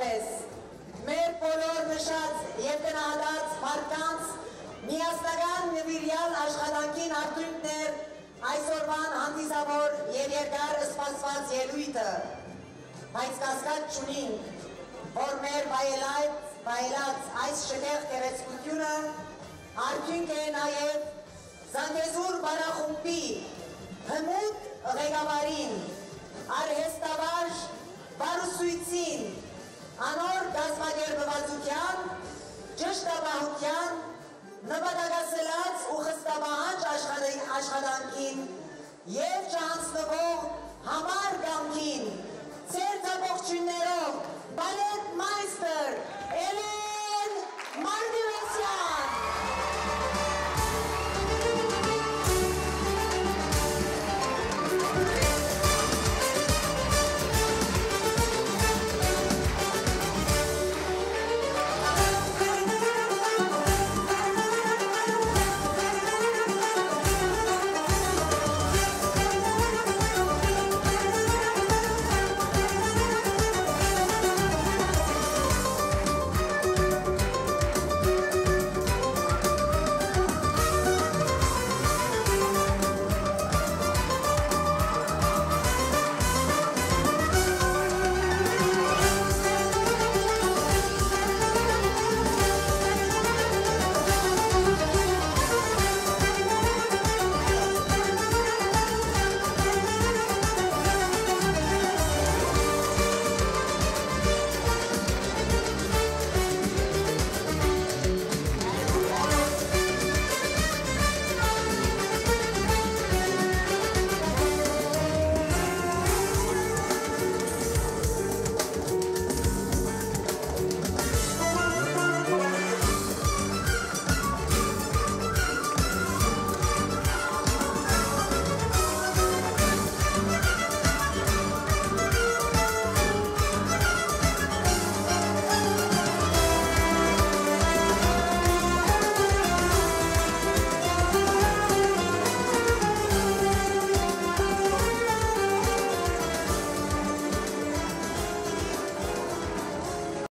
պես մեր բոլոր նշած և գնահատած մարդկանց միասնական նվիրյալ աշխատանքին արդյունքն էր այսօրվան հանդիսավոր և երկար սպասված ելույթը, բայց կասկած չունենք, որ մեր վայելած այս շքեղ գեղեցկությունը արդյունք է նաև Զանգեզուր բարախումբի հմուտ ղեկավարին, արհեստավարժ բարուսույցին, անոր կազմակերպվածության, ճշտապահության, նպատակասլաց ու խստապահանջ աշխատանքին և չհանձնվող համառ կամքին, ծեր ծապողջուններ